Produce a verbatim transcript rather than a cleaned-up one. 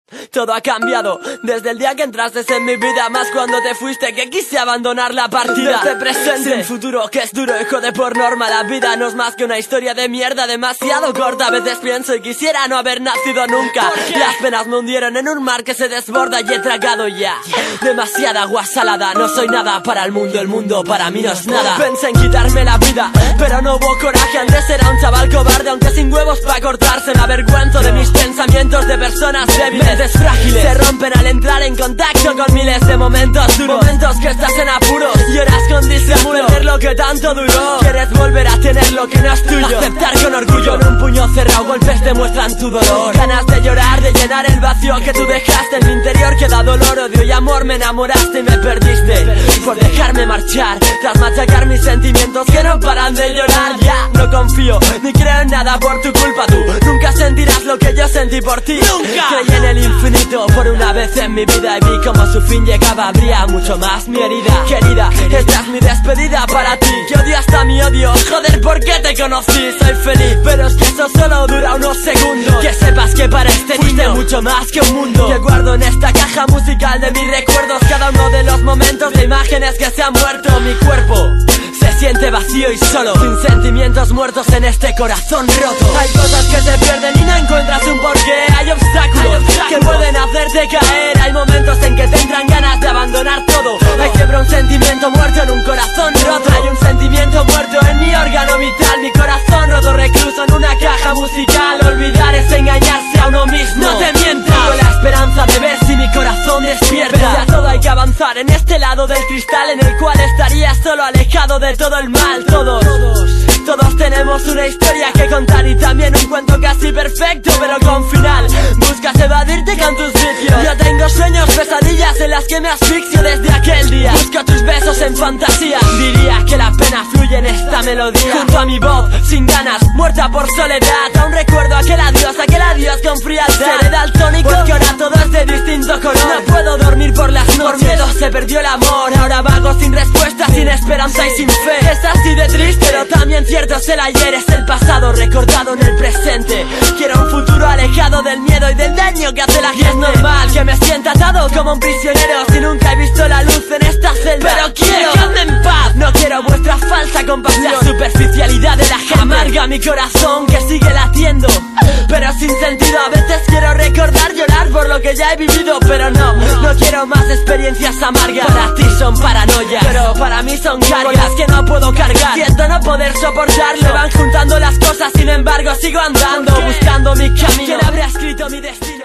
Todo ha cambiado desde el día que entraste en mi vida, más cuando te fuiste que quise abandonar la partida. Desde presente, sin futuro que es duro, hijo de por norma. La vida no es más que una historia de mierda demasiado corta. A veces pienso y quisiera no haber nacido nunca. Las penas me hundieron en un mar que se desborda y he tragado ya demasiada agua salada. No soy nada para el mundo, el mundo para mí no es nada. Pensé en quitarme la vida, pero no hubo coraje. Antes era un chaval cobarde, aunque sin huevos pa' cortarse. Me avergüenzo de mis pensamientos de personas débiles, frágiles, se rompen al entrar en contacto con miles de momentos duros. Momentos que estás en apuros, lloras con disimulo, perder lo que tanto duró. Quieres volver a tener lo que no es tuyo, aceptar con orgullo. Con un puño cerrado golpes demuestran tu dolor. Ganas de llorar, de llenar el vacío que tú dejaste. En mi interior queda dolor, odio y amor. Me enamoraste y me perdiste por dejarme marchar, tras machacar mis sentimientos que no paran de llorar. Ya no confío, ni creo en nada por tu culpa. Tú nunca sentirás lo que yo sentí por ti. Nunca creí en el infinito por una vez en mi vida y vi como su fin llegaba, abría mucho más mi herida. Querida, esta es mi despedida para ti, que odio hasta mi odio. Joder, ¿por qué te conocí? Soy feliz, pero es que eso solo dura unos segundos. Que sepas que para este niño mucho más que un mundo. Que guardo en esta caja musical de mis recuerdos cada uno de los momentos de imágenes que se han muerto. Mi cuerpo se siente vacío y solo, sin sentimientos muertos en este corazón roto. Hay cosas que se pierden y no encuentras un porqué. Hay obstáculos, Hay obstáculos que pueden hacerte caer. Hay momentos en que te entran ganas de abandonar todo. Hay siempre un sentimiento muerto en un corazón roto. Hay un sentimiento muerto en mi órgano vital. Mi corazón roto recluso en una caja musical. Olvidar es engañarse a uno mismo. No te mientas, con la esperanza de ver si mi corazón despierta. Pese a todo hay que avanzar en este lado del cristal, en el cual estaría solo alejado de todo el mal. Todos, todos, todos tenemos una historia que contar y también un cuento casi perfecto, pero con final. Buscas evadirte con tus vicios. Yo tengo sueños, pesadillas en las que me asfixio desde aquel día. Busco tus besos en fantasía. Diría que la pena fluye en esta melodía. Junto a mi voz, sin ganas, muerta por soledad. Aún recuerdo aquel adiós, aquel adiós con frialdad. Seré daltónico, porque ahora todo es de distinto color. No puedo dormir por las noches, por miedo se perdió el amor. Ahora vago sin respuesta, sin esperanza y sin fe. Es así de triste, pero también cierto es el ayer. Es el pasado recordado en el presente. Quiero un futuro alejado del miedo y del daño que hace la gente. Y es normal que me sienta atado como un prisionero si nunca he visto la luz en esta celda. Pero quiero, dejadme en paz. No quiero vuestra falsa compasión. La superficialidad de la gente amarga mi corazón que sigue latiendo, pero sin sentido. A veces quiero recordar, llorar por lo que ya he vivido, pero no, no quiero más experiencias amargas. Para ti son paranoia, pero para mí son cargas que no puedo cargar. Siento no poder soportarlo. Se van juntando las cosas, sin embargo sigo andando, buscando mi camino. ¿Quién habrá escrito mi destino?